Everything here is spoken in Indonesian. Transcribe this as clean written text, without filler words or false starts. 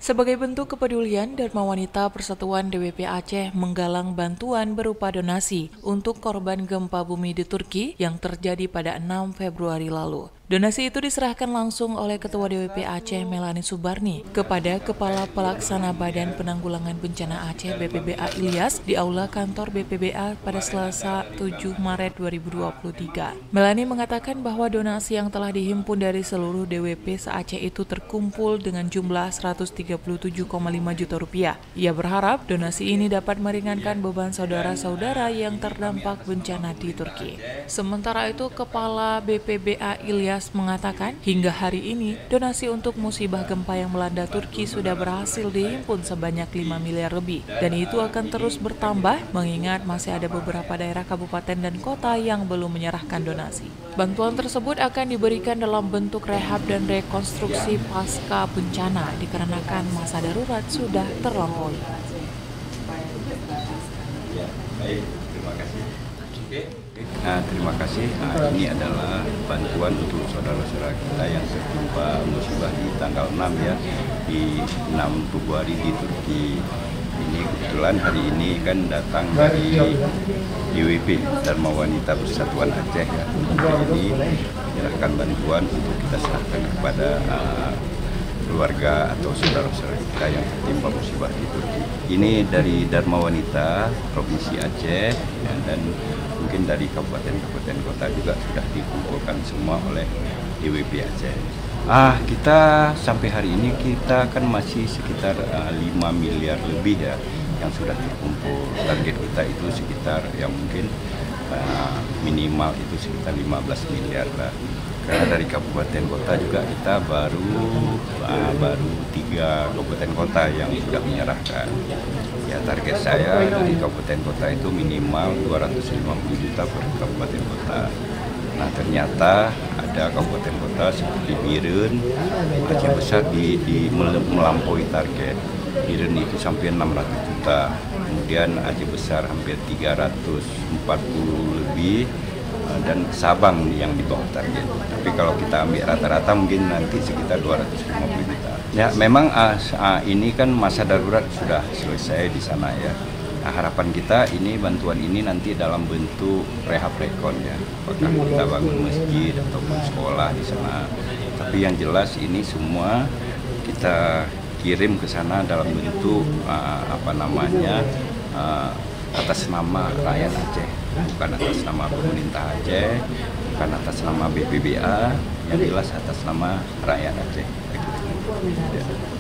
Sebagai bentuk kepedulian, Dharma Wanita Persatuan DWP Aceh menggalang bantuan berupa donasi untuk korban gempa bumi di Turki yang terjadi pada 6 Februari lalu. Donasi itu diserahkan langsung oleh Ketua DWP Aceh Melani Subarni kepada Kepala Pelaksana Badan Penanggulangan Bencana Aceh BPBA Ilyas di Aula Kantor BPBA pada Selasa 7 Maret 2023. Melani mengatakan bahwa donasi yang telah dihimpun dari seluruh DWP se-Aceh itu terkumpul dengan jumlah 137,5 juta rupiah. Ia berharap donasi ini dapat meringankan beban saudara-saudara yang terdampak bencana di Turki. Sementara itu, Kepala BPBA Ilyas mengatakan hingga hari ini donasi untuk musibah gempa yang melanda Turki sudah berhasil dihimpun sebanyak 5 miliar lebih dan itu akan terus bertambah mengingat masih ada beberapa daerah kabupaten dan kota yang belum menyerahkan donasi. Bantuan tersebut akan diberikan dalam bentuk rehab dan rekonstruksi pasca bencana dikarenakan masa darurat sudah terlampaui. Baik, terima kasih. Terima kasih. Ini adalah bantuan untuk saudara-saudara kita yang tertimpa musibah di tanggal 6 ya, di 6 Februari di Turki. Ini kebetulan hari ini kan datang dari DWP Dharma Wanita Persatuan Aceh ya. Ini menyerahkan bantuan untuk kita serahkan kepada keluarga atau saudara-saudara kita yang tertimpa musibah di Turki. Ini dari Dharma Wanita Provinsi Aceh ya, dan mungkin dari kabupaten-kabupaten kota juga sudah dikumpulkan semua oleh DWP Aceh. Kita sampai hari ini kita kan masih sekitar 5 miliar lebih ya yang sudah terkumpul. Target kita itu sekitar yang mungkin minimal itu sekitar 15 miliar lah. Karena dari kabupaten kota juga kita baru 3 kabupaten kota yang sudah menyerahkan. Ya, target saya dari kabupaten kota itu minimal 250 juta per kabupaten kota. Nah, ternyata ada kabupaten kota seperti Biren, Aceh Besar melampaui target. Biren itu sampai 600 juta. Kemudian Aceh Besar hampir 340 lebih. Dan Sabang yang di bawah target. Tapi kalau kita ambil rata-rata mungkin nanti sekitar 250 juta. Ya, memang ini kan masa darurat sudah selesai di sana ya. Nah, harapan kita ini bantuan ini nanti dalam bentuk rehab rekon ya. Apakah kita bangun masjid ataupun sekolah di sana. Tapi yang jelas ini semua kita kirim ke sana dalam bentuk atas nama rakyat Aceh, bukan atas nama pemerintah Aceh, bukan atas nama BPBA, yang jelas atas nama rakyat Aceh.